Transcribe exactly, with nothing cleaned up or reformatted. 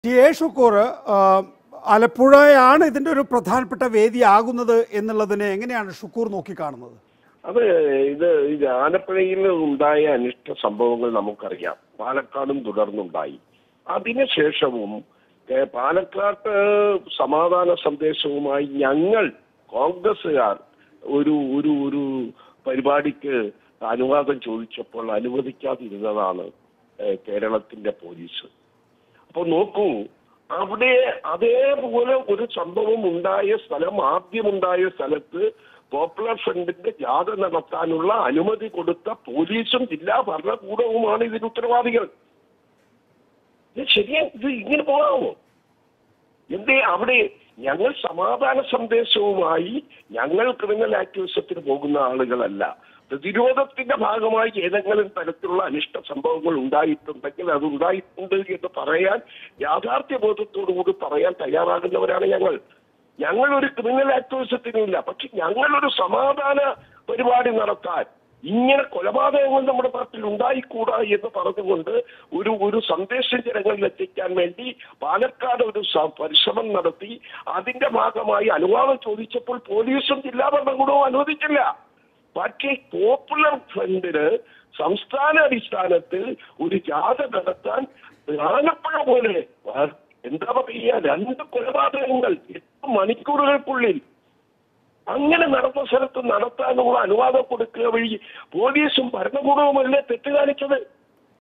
T A Shukkur, ആലപ്പുഴയാണ് ഇതിൻ്റെ ഒരു പ്രധാനപ്പെട്ട വേദിയാകുന്നത് എന്നുള്ളതിനെ എങ്ങനെയാണ് ഷുക്കൂർ നോക്കിക്കാണുന്നത്? അത് ഇത് ഇത് ആലപ്പുഴയിൽ ഉണ്ടായ അനിഷ്ട സംഭവങ്ങൾ നമുക്കറിയാം. പാലക്കാടും തുടർന്നുണ്ടായി. അതിനുശേഷവും പാലക്കാട്ട് സമാധാന സന്ദേശവുമായി ഞങ്ങൾ കോൺഗ്രസ്സുകാർ ഒരു ഒരു ഒരു പരിപാടിക്ക് അനുവാദം ചോദിച്ചപ്പോൾ അനുവദിക്കാതിരുന്നതാണ് കേരളത്തിന്റെ പോലീസ്. അപ്പോൾ നോക്കൂ, അവിടെ അതേപോലെ ഒരു സംഭവം ഉണ്ടായ സ്ഥലം, ആദ്യമുണ്ടായ സ്ഥലത്ത് പോപ്പുലർ ഫ്രണ്ടിന്റെ ജാഥ നടത്താനുള്ള അനുമതി കൊടുത്ത പോലീസും ജില്ലാ ഭരണകൂടവുമാണ് ഇതിന് ഉത്തരവാദികൾ. ഇത് ശരിയാ? ഇത് ഇങ്ങനെ പോകാമോ? എന്തേ അവിടെ ഞങ്ങൾ സമാധാന സന്ദേശവുമായി ഞങ്ങൾ ക്രിമിനൽ ആക്ടിവിസത്തിന് പോകുന്ന ആളുകളല്ല. പ്രതിരോധത്തിന്റെ ഭാഗമായി ഏതെങ്കിലും തരത്തിലുള്ള അനിഷ്ട സംഭവങ്ങൾ ഉണ്ടായിട്ടുണ്ടെങ്കിൽ അത് ഉണ്ടായിട്ടുണ്ട് എന്ന് പറയാൻ യാഥാർത്ഥ്യബോധത്തോടുകൂടി പറയാൻ തയ്യാറാകുന്നവരാണ് ഞങ്ങൾ. ഞങ്ങളൊരു ക്രിമിനൽ ആക്ടിവിസത്തിനില്ല. പക്ഷെ ഞങ്ങളൊരു സമാധാന പരിപാടി നടത്താൻ ഇങ്ങനെ കൊലപാതകങ്ങൾ നമ്മുടെ നാട്ടിൽ ഉണ്ടായിക്കൂടാ എന്ന് പറഞ്ഞുകൊണ്ട് ഒരു ഒരു സന്ദേശം ജനങ്ങളിൽ എത്തിക്കാൻ വേണ്ടി പാലക്കാട് ഒരു പരിശ്രമം നടത്തി. അതിന്റെ ഭാഗമായി അനുവാദം ചോദിച്ചപ്പോൾ പോലീസും ജില്ലാ ഭരണകൂടവും അനുവദിച്ചില്ല. പക്ഷേ പോപ്പുലർ ഫ്രണ്ടിന് സംസ്ഥാന അടിസ്ഥാനത്തിൽ ഒരു ജാഥ നടത്താൻ ആലപ്പുഴ പോലെ എന്താ പറയുക, രണ്ട് കൊലപാതകങ്ങൾ എട്ട് മണിക്കൂറുകൾക്കുള്ളിൽ അങ്ങനെ നടന്ന സ്ഥലത്ത് നടത്താനുള്ള അനുവാദം കൊടുക്കുക വഴി പോലീസും ഭരണകൂടവുമല്ലേ തെറ്റ് കാണിച്ചത്?